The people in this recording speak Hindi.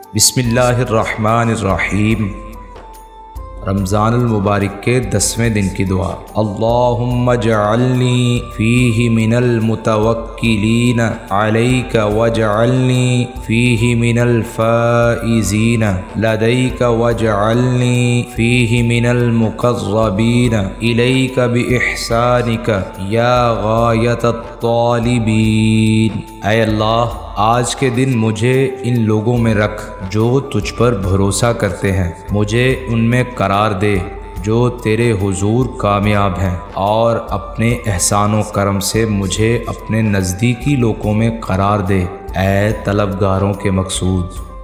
बिस्मिल्लाहिर्रहमानिर्रहीम। रमज़ानुल मुबारक के 10वें दिन की दुआ। अल्लाहुम्मा जअलनी फ़ीही मिनल मुतवक्किलीन अलैका वजअलनी फ़ीही मिनल फ़ाइज़ीन लदैका वजअलनी फ़ीही मिनल मुक़र्रबीन इलैका बिइहसानिका या गायतत तालिबीन। ऐ अल्लाह, आज के दिन मुझे इन लोगों में रख जो तुझ पर भरोसा करते हैं, मुझे उनमें करार दे जो तेरे हुजूर कामयाब हैं, और अपने एहसान व करम से मुझे अपने नज़दीकी लोगों में करार दे, ऐ तलबगारों के मकसूद।